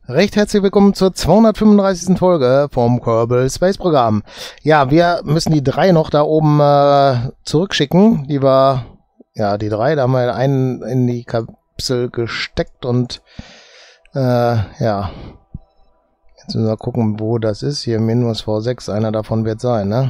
Recht herzlich willkommen zur 235. Folge vom Kerbal Space Programm. Ja, wir müssen die 3 noch da oben zurückschicken. Die war, ja, die 3, da haben wir einen in die Kapsel gesteckt und ja. Jetzt müssen wir gucken, wo das ist. Hier Minus V6, einer davon wird sein, ne?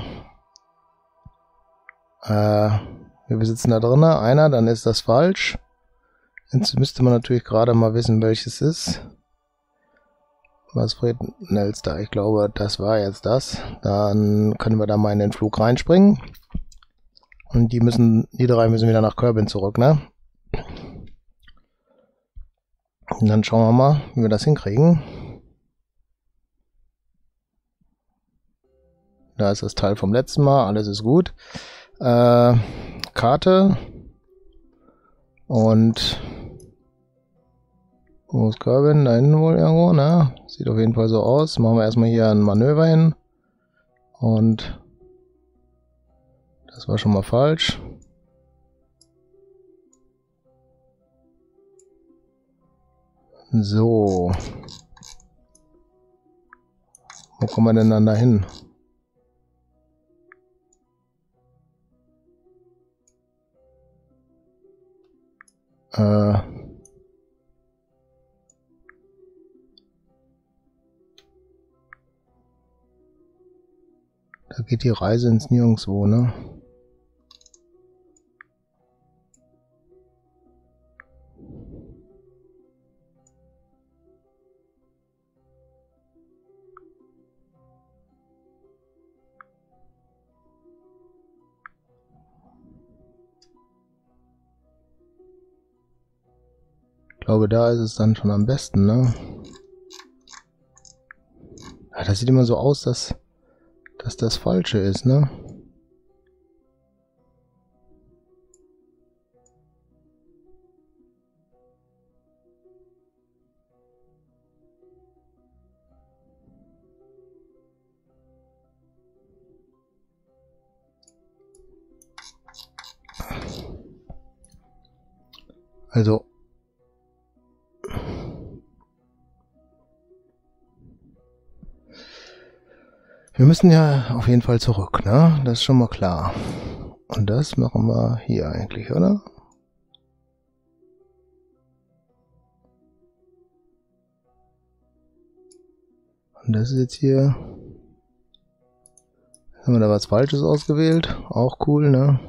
Wir sitzen da drin, einer, dann ist das falsch. Jetzt müsste man natürlich gerade mal wissen, welches ist. Was Fred Nelster, ich glaube, das war jetzt das. Dann können wir da mal in den Flug reinspringen. Und die 3 müssen wieder nach Kerbin zurück, ne? Und dann schauen wir mal, wie wir das hinkriegen. Da ist das Teil vom letzten Mal, alles ist gut. Karte. Und wo ist Kerbin? Da hinten wohl irgendwo, ne? Sieht auf jeden Fall so aus. Machen wir erstmal hier ein Manöver hin. Und das war schon mal falsch. So. Wo kommen wir denn dann dahin? Da geht die Reise ins Nirgendwo, ne? Ich glaube, da ist es dann schon am besten, ne? Ja, das sieht immer so aus, dass das Falsche ist, ne? Also wir müssen ja auf jeden Fall zurück, ne? Das ist schon mal klar. Und das machen wir hier eigentlich, oder? Und das ist jetzt hier. Haben wir da was Falsches ausgewählt? Auch cool, ne?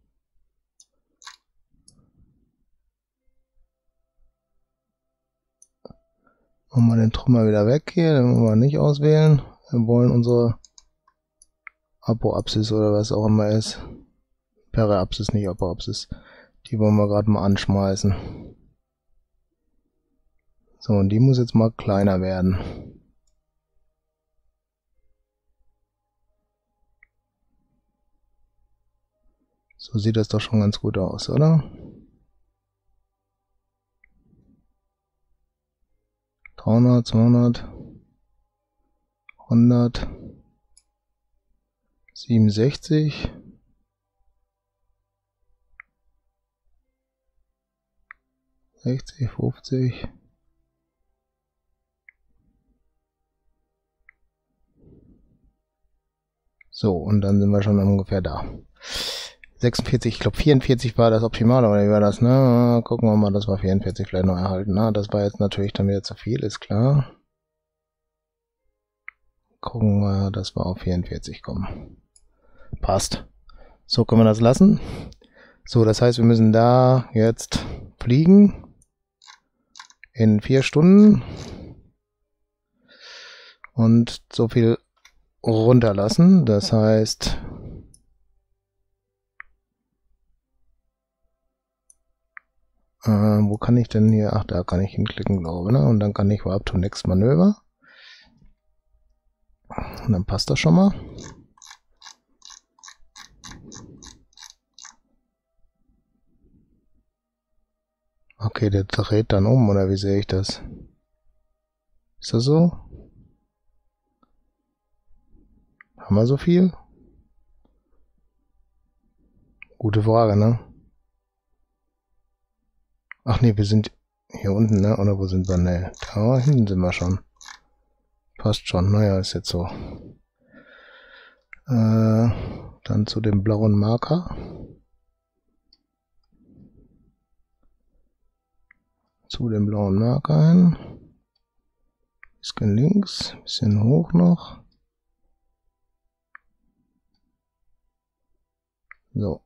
Machen wir den Trümmer wieder weg hier, den wollen wir nicht auswählen. Wir wollen unsere Apoapsis oder was auch immer ist. Periapsis, nicht Apoapsis. Die wollen wir gerade mal anschmeißen. So, und die muss jetzt mal kleiner werden. So sieht das doch schon ganz gut aus, oder? 300, 200, 100, 67, 60, 50. So, und dann sind wir schon ungefähr da. 46, ich glaube 44 war das Optimale, oder wie war das, ne? Gucken wir mal, dass wir 44 vielleicht noch erhalten. Na, das war jetzt natürlich dann wieder zu viel, ist klar. Gucken wir, dass wir auf 44 kommen. Passt. So können wir das lassen. So, das heißt, wir müssen da jetzt fliegen. In 4 Stunden. Und so viel runterlassen. Das heißt, wo kann ich denn hier? Ach, da kann ich hinklicken, glaube ich, ne? Und dann kann ich up to next Manöver. Und dann passt das schon mal. Okay, der dreht dann um, oder wie sehe ich das? Ist das so? Haben wir so viel? Gute Frage, ne? Ach nee, wir sind Hier unten, ne? Oder wo sind wir? Ne, da hinten sind wir schon. Passt schon. Naja, ist jetzt so. Dann zu dem blauen Marker. Zu dem blauen Marker hin. Bisschen links, bisschen hoch noch. So.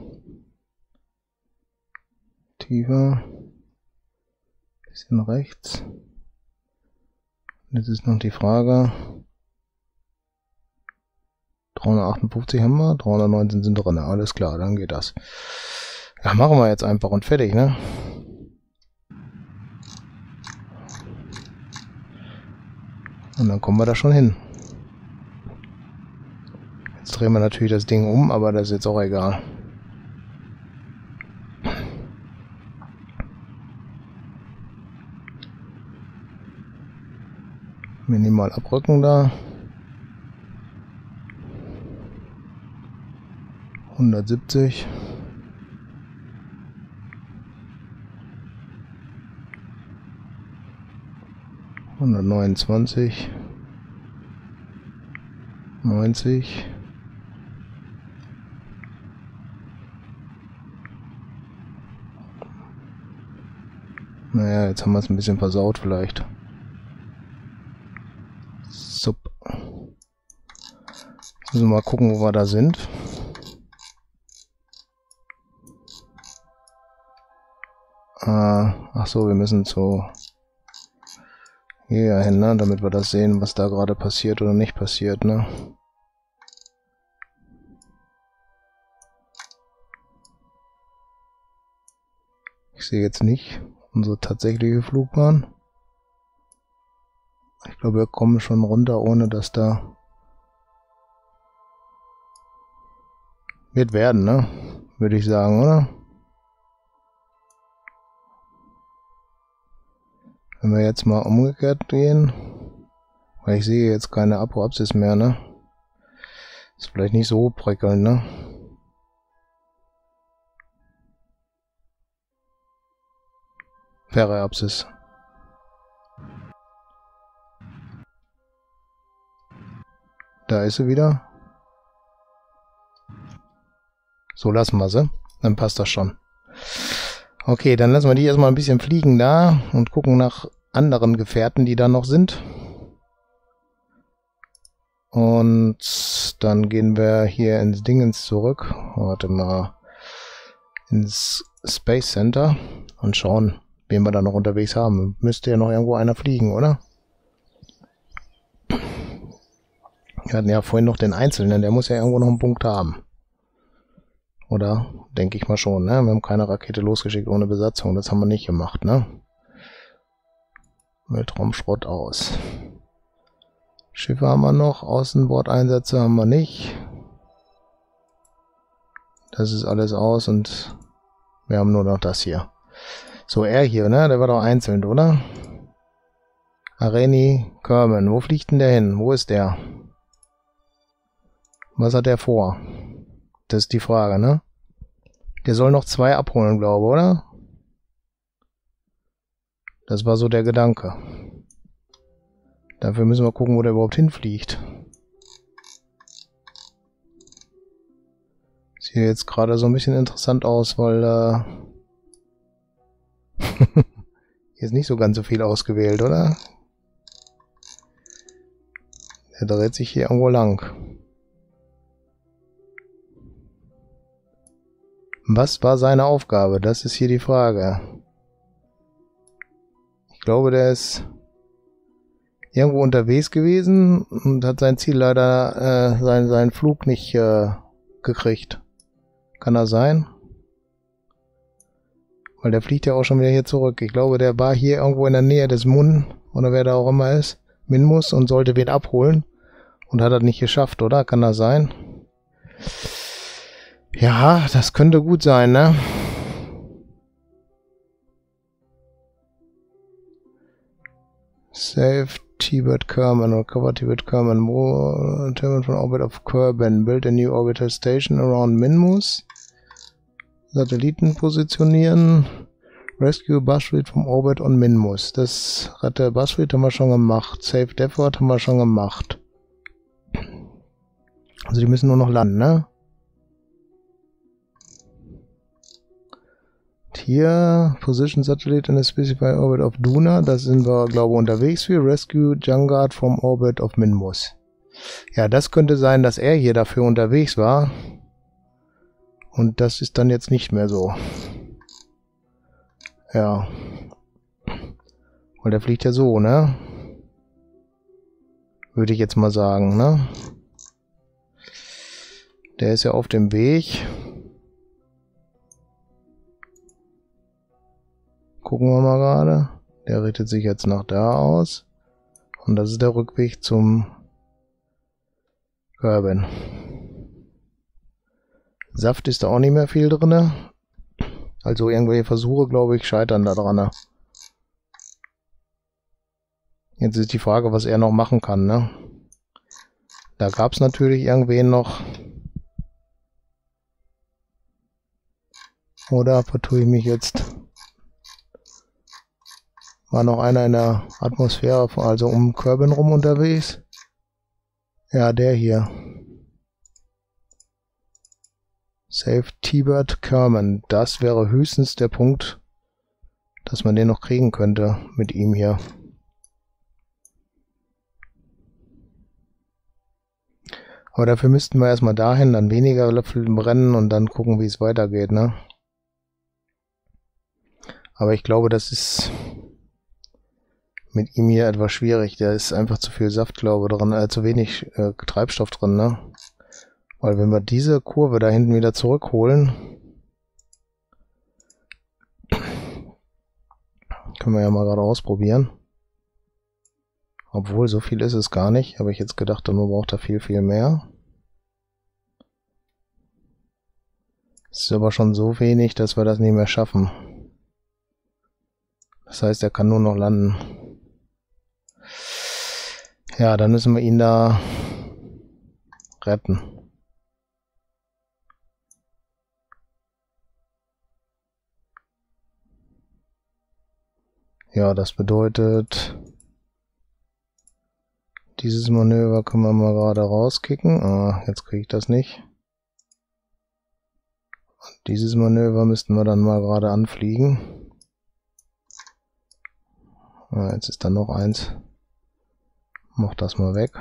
Tiefer. Bisschen rechts. Jetzt ist noch die Frage. 358 haben wir, 319 sind drin. Alles klar, dann geht das. Ja, machen wir jetzt einfach und fertig, ne? Und dann kommen wir da schon hin. Jetzt drehen wir natürlich das Ding um, aber das ist jetzt auch egal. Minimal abrücken da. 170. ...129... ...90... Naja, jetzt haben wir es ein bisschen versaut vielleicht. Sup. Müssen wir mal gucken, wo wir da sind. Ach so, wir müssen zu hier hin, ne? Damit wir das sehen, was da gerade passiert oder nicht passiert, ne? Ich sehe jetzt nicht unsere tatsächliche Flugbahn. Ich glaube, wir kommen schon runter, ohne dass da... Wird werden, ne? Würde ich sagen, oder? Wenn wir jetzt mal umgekehrt gehen, weil ich sehe jetzt keine Apoapsis mehr, ne? Ist vielleicht nicht so prickelnd, ne? Periapsis. Da ist sie wieder. So, lassen wir sie. Dann passt das schon. Okay, dann lassen wir die erstmal ein bisschen fliegen da und gucken nach anderen Gefährten, die da noch sind. Und dann gehen wir hier ins Dingens zurück. Warte mal. Ins Space Center und schauen, wen wir da noch unterwegs haben. Müsste ja noch irgendwo einer fliegen, oder? Wir hatten ja vorhin noch den Einzelnen, der muss ja irgendwo noch einen Punkt haben. Oder? Denke ich mal schon, ne? Wir haben keine Rakete losgeschickt ohne Besatzung, das haben wir nicht gemacht, ne? Weltraumschrott aus. Schiffe haben wir noch, Außenbordeinsätze haben wir nicht. Das ist alles aus und wir haben nur noch das hier. So, er hier, ne? Der war doch einzeln, oder? Areni Kerman, wo fliegt denn der hin? Wo ist der? Was hat der vor? Das ist die Frage, ne? Der soll noch 2 abholen, glaube ich, oder? Das war so der Gedanke. Dafür müssen wir gucken, wo der überhaupt hinfliegt. Sieht jetzt gerade so ein bisschen interessant aus, weil hier ist nicht so ganz so viel ausgewählt, oder? Der dreht sich hier irgendwo lang. Was war seine Aufgabe? Das ist hier die Frage. Ich glaube, der ist irgendwo unterwegs gewesen und hat sein Ziel leider, seinen Flug nicht gekriegt. Kann das sein? Weil der fliegt ja auch schon wieder hier zurück. Ich glaube, der war hier irgendwo in der Nähe des Mun, oder wer da auch immer ist, Minmus, und sollte wen abholen. Und hat das nicht geschafft, oder? Kann das sein? Ja, das könnte gut sein, ne? Save T-Bird Kerman or cover T-Bird Kerman. More determined from orbit of Kerbin. Build a new orbital station around Minmus. Satelliten positionieren. Rescue Buzzfleet vom Orbit on Minmus. Das Rette Buzzfleet haben wir schon gemacht. Save Depthward haben wir schon gemacht. Also die müssen nur noch landen, ne? Hier, Position Satellite in a Specified Orbit of Duna. Da sind wir, glaube ich, unterwegs für. Rescue Jungard from Orbit of Minmus. Ja, das könnte sein, dass er hier dafür unterwegs war. Und das ist dann jetzt nicht mehr so. Ja. Weil der fliegt ja so, ne? Würde ich jetzt mal sagen, ne? Der ist ja auf dem Weg. Gucken wir mal gerade. Der richtet sich jetzt nach da aus. Und das ist der Rückweg zum Kerbin. Saft ist da auch nicht mehr viel drin. Also irgendwelche Versuche, glaube ich, scheitern da dran. Jetzt ist die Frage, was er noch machen kann, ne? Da gab es natürlich irgendwen noch. Oder vertue ich mich jetzt? War noch einer in der Atmosphäre, also um Kerbin rum unterwegs? Ja, der hier. Save T-Bird Kerman. Das wäre höchstens der Punkt, dass man den noch kriegen könnte mit ihm hier. Aber dafür müssten wir erstmal dahin, dann weniger Löffel brennen und dann gucken, wie es weitergeht, ne? Aber ich glaube, das ist mit ihm hier etwas schwierig. Da ist einfach zu viel Saft, glaube ich, drin, zu wenig Treibstoff drin, ne? Weil wenn wir diese Kurve da hinten wieder zurückholen, können wir ja mal gerade ausprobieren. Obwohl, so viel ist es gar nicht. Habe ich jetzt gedacht, man braucht da viel, viel mehr. Es ist aber schon so wenig, dass wir das nicht mehr schaffen. Das heißt, er kann nur noch landen. Ja, dann müssen wir ihn da retten. Ja, das bedeutet, dieses Manöver können wir mal gerade rauskicken. Ah, jetzt kriege ich das nicht. Und dieses Manöver müssten wir dann mal gerade anfliegen. Ah, jetzt ist da noch eins. Mach das mal weg.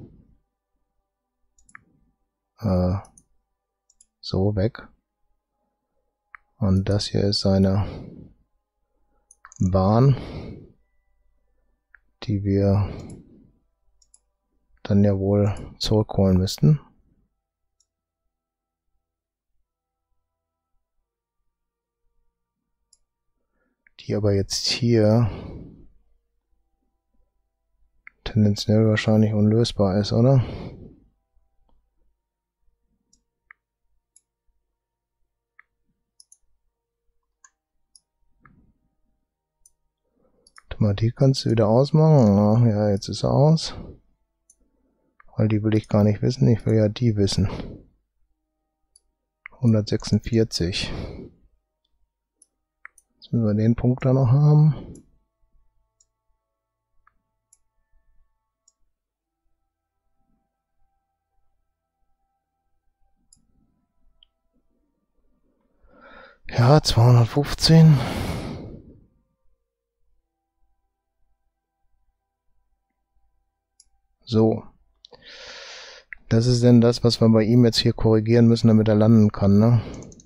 So, weg. Und das hier ist seine Bahn, die wir dann ja wohl zurückholen müssten. Die aber jetzt hier tendenziell wahrscheinlich unlösbar ist, oder? Die kannst du wieder ausmachen. Ja, jetzt ist er aus. Weil die will ich gar nicht wissen. Ich will ja die wissen. 146. Jetzt müssen wir den Punkt da noch haben. Ja, 215. So. Das ist denn das, was wir bei ihm jetzt hier korrigieren müssen, damit er landen kann, ne?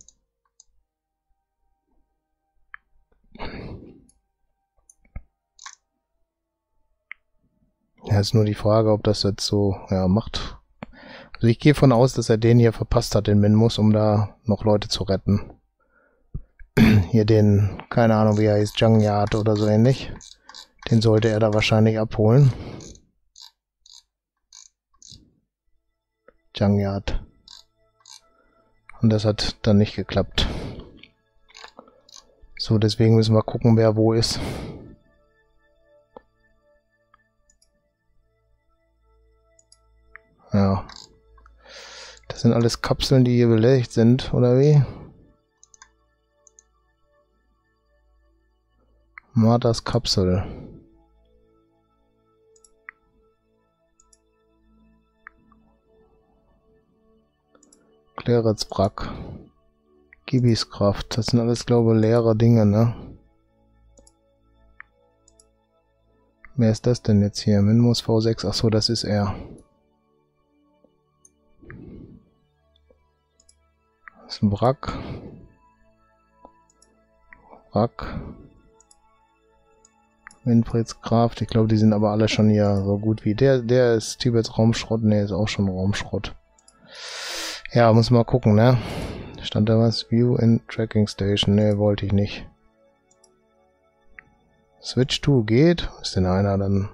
Ja, ist nur die Frage, ob das jetzt so, ja, macht. Also ich gehe von aus, dass er den hier verpasst hat, den Minmus, um da noch Leute zu retten. Hier den, keine Ahnung wie er heißt, Jungard oder so ähnlich. Den sollte er da wahrscheinlich abholen. Jungard. Und das hat dann nicht geklappt. So, deswegen müssen wir gucken, wer wo ist. Ja. Das sind alles Kapseln, die hier belädigt sind, oder wie? Armadas Kapsel. Clarets Wrack. Gibis Kraft. Das sind alles, glaube ich, leere Dinge, ne? Wer ist das denn jetzt hier? Minmus V6. Achso, das ist er. Das ist ein Wrack. Wrack. Winfrieds Kraft. Ich glaube, die sind aber alle schon hier so gut wie. Der ist Tibets Raumschrott. Ne, ist auch schon Raumschrott. Ja, muss mal gucken, ne? Stand da was? View in Tracking Station. Ne, wollte ich nicht. Switch to geht. Ist denn einer dann?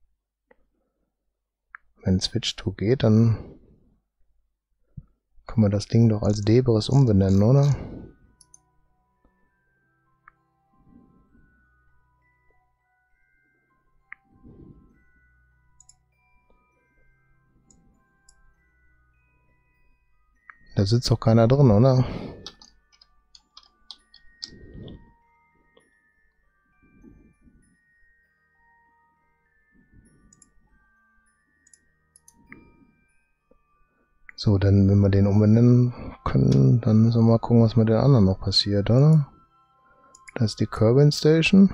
Wenn Switch to geht, dann können wir das Ding doch als Debris umbenennen, oder? Da sitzt doch keiner drin, oder? So, dann, wenn wir den umbenennen können, dann müssen wir mal gucken, was mit den anderen noch passiert, oder? Das ist die Kerbin Station.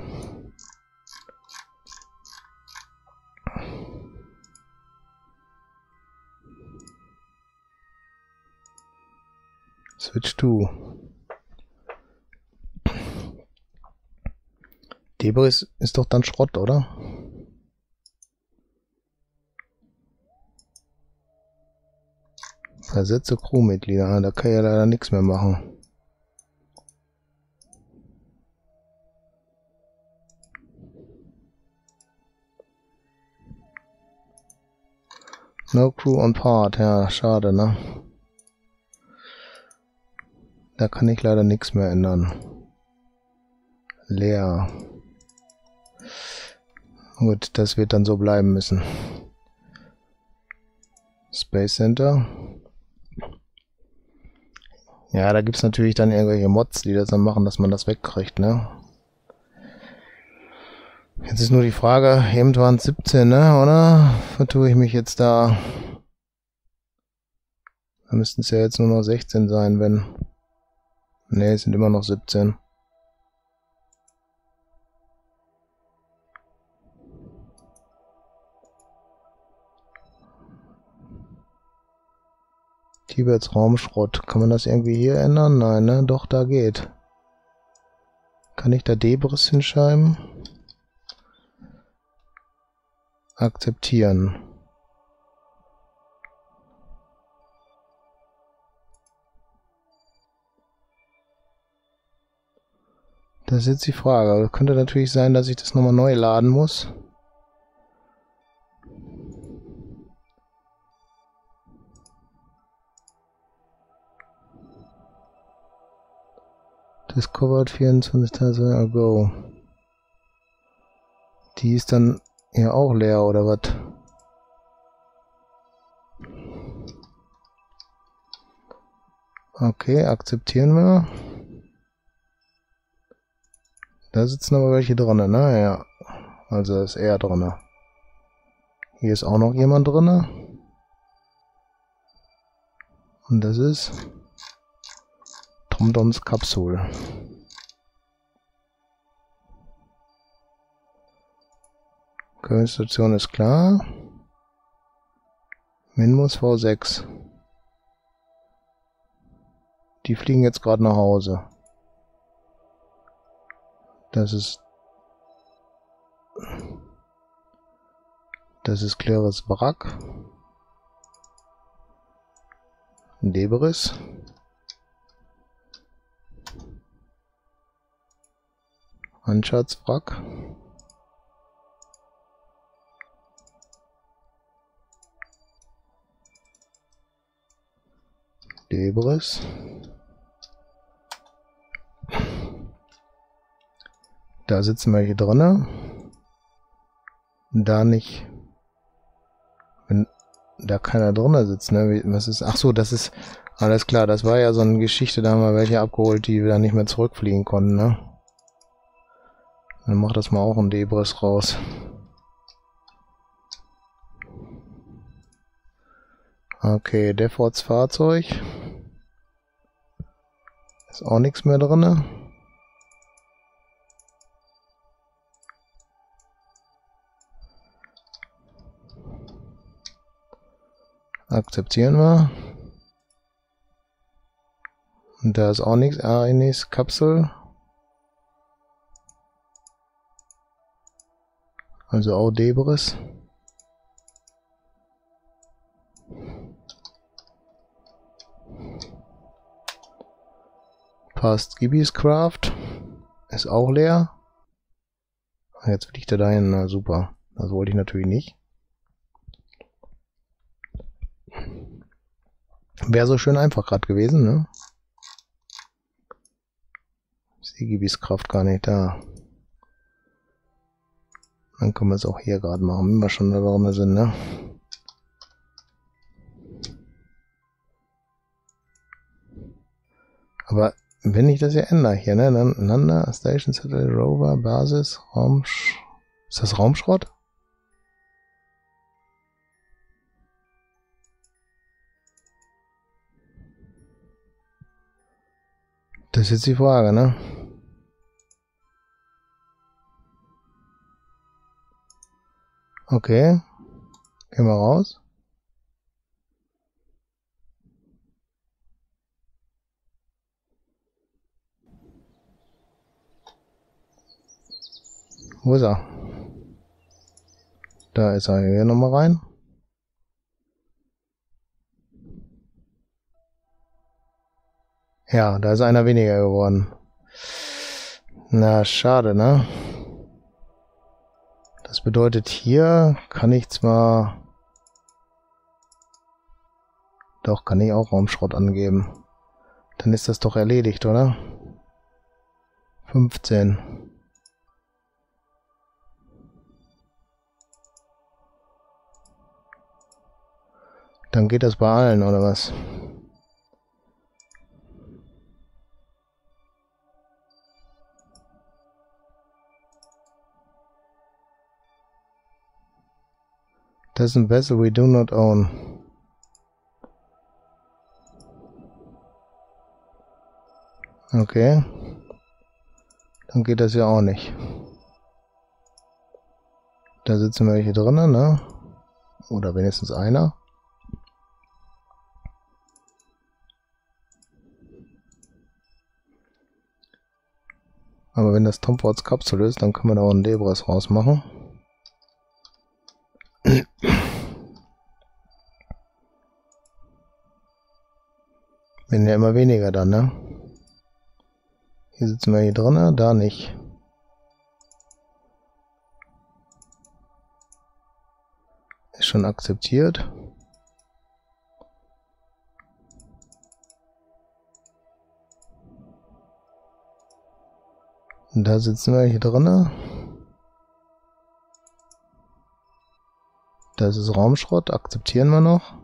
Switch to. Debris ist doch dann Schrott, oder? Versetze Crewmitglieder. Da kann ich ja leider nichts mehr machen. No crew on part. Ja, schade, ne? Da kann ich leider nichts mehr ändern. Leer. Gut, das wird dann so bleiben müssen. Space Center. Ja, da gibt es natürlich dann irgendwelche Mods, die das dann machen, dass man das wegkriegt, ne? Jetzt ist nur die Frage, eben waren es 17, ne, oder? Vertue ich mich jetzt da? Da müssten es ja jetzt nur noch 16 sein, wenn... Ne, es sind immer noch 17. Tibets Raumschrott. Kann man das irgendwie hier ändern? Nein, ne? Doch, da geht. Kann ich da Debris hinschreiben? Akzeptieren. Das ist jetzt die Frage. Könnte natürlich sein, dass ich das nochmal neu laden muss. Discovered 24.000 ago. Die ist dann ja auch leer, oder was? Okay, akzeptieren wir. Da sitzen aber welche drin, ne? Ja. Also ist er drin. Hier ist auch noch jemand drin. Und das ist TomToms Kapsel. Station ist klar. Minmus V6. Die fliegen jetzt gerade nach Hause. Das ist Clarets Wrack. Debris. Anschatz's Wrack. Debris. Da sitzen wir hier drinne. Da nicht. Wenn da keiner drinne sitzt, ne? Was ist? Ach so, das ist alles klar. Das war ja so eine Geschichte, da haben wir welche abgeholt, die wir dann nicht mehr zurückfliegen konnten, ne? Dann mach das mal auch ein Debris raus. Okay, Deforts Fahrzeug. Ist auch nichts mehr drin. Akzeptieren wir. Und da ist auch nichts. Arenis Kapsel. Also auch Debris. Past Gibis Craft. Ist auch leer. Jetzt fliegt er dahin. Na super. Das wollte ich natürlich nicht. Wäre so schön einfach gerade gewesen, ne? Ist die Gibis Kraft gar nicht da. Dann können wir es auch hier gerade machen, wenn wir schon da drin sind, ne? Aber wenn ich das ja ändere hier, ne? Dann Lander, Station, Satellite, Rover, Basis, Ist das Raumschrott? Das ist jetzt die Frage, ne? Okay. Gehen wir raus. Wo ist er? Da ist er. Hier nochmal rein. Ja, da ist einer weniger geworden. Na, schade, ne? Das bedeutet, hier kann ich zwar... Doch, kann ich auch Raumschrott angeben. Dann ist das doch erledigt, oder? 15. Dann geht das bei allen, oder was? Das ist ein vessel we do not own. Okay. Dann geht das ja auch nicht. Da sitzen welche drinnen, ne? Oder wenigstens einer. Aber wenn das Tom Fords Kapsel ist, dann können wir da auch einen Debris rausmachen. Werden ja immer weniger dann, ne? Hier sitzen wir hier drinnen, da nicht. Ist schon akzeptiert. Und da sitzen wir hier drinnen. Das ist Raumschrott, akzeptieren wir noch.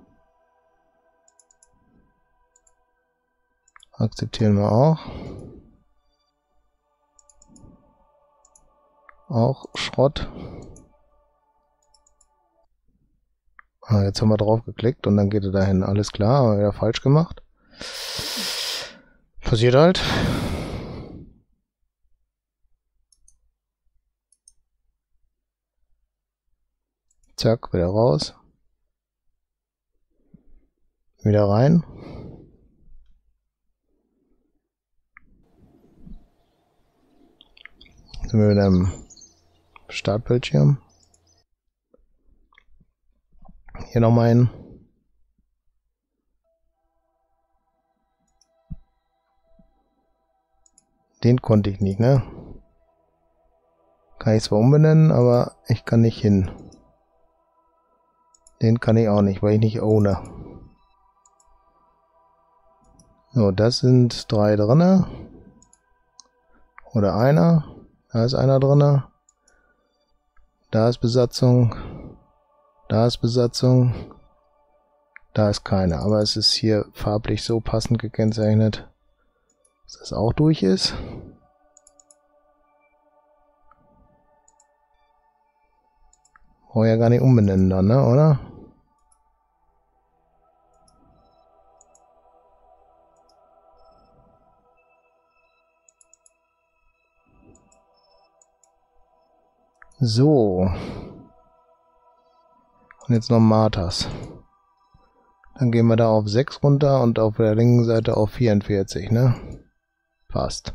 Akzeptieren wir auch. Auch Schrott. Ah, jetzt haben wir drauf geklickt und dann geht er dahin. Alles klar, haben wir wieder falsch gemacht. Passiert halt. Zack, wieder raus. Wieder rein. Sind wir wieder im Startbildschirm. Hier noch mal einen. Den konnte ich nicht, ne? Kann ich zwar umbenennen, aber ich kann nicht hin. Den kann ich auch nicht, weil ich nicht ohne. So, das sind 3 drinne. Oder einer. Da ist einer drinne. Da ist Besatzung. Da ist Besatzung. Da ist keine. Aber es ist hier farblich so passend gekennzeichnet, dass das auch durch ist. Brauche ja gar nicht umbenennen dann, ne, oder? So. Und jetzt noch Marthas. Dann gehen wir da auf 6 runter und auf der linken Seite auf 44, ne? Passt.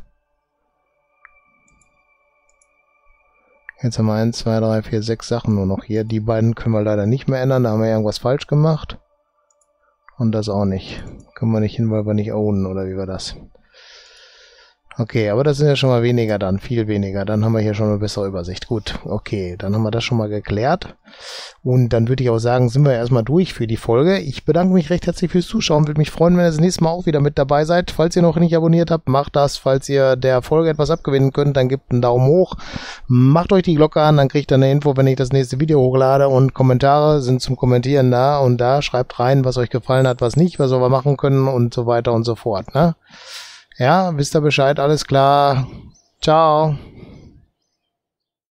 Jetzt haben wir 1, 2, 3, 4, 6 Sachen nur noch hier. Die beiden können wir leider nicht mehr ändern, da haben wir irgendwas falsch gemacht. Und das auch nicht. Können wir nicht hin, weil wir nicht ownen, oder wie war das? Okay, aber das sind ja schon mal weniger dann, viel weniger. Dann haben wir hier schon eine bessere Übersicht. Gut, okay, dann haben wir das schon mal geklärt. Und dann würde ich auch sagen, sind wir erstmal durch für die Folge. Ich bedanke mich recht herzlich fürs Zuschauen. Würde mich freuen, wenn ihr das nächste Mal auch wieder mit dabei seid. Falls ihr noch nicht abonniert habt, macht das. Falls ihr der Folge etwas abgewinnen könnt, dann gebt einen Daumen hoch. Macht euch die Glocke an, dann kriegt ihr eine Info, wenn ich das nächste Video hochlade. Und Kommentare sind zum Kommentieren da und da. Schreibt rein, was euch gefallen hat, was nicht, was wir machen können und so weiter und so fort, ne? Ja, wisst ihr Bescheid, alles klar. Ciao.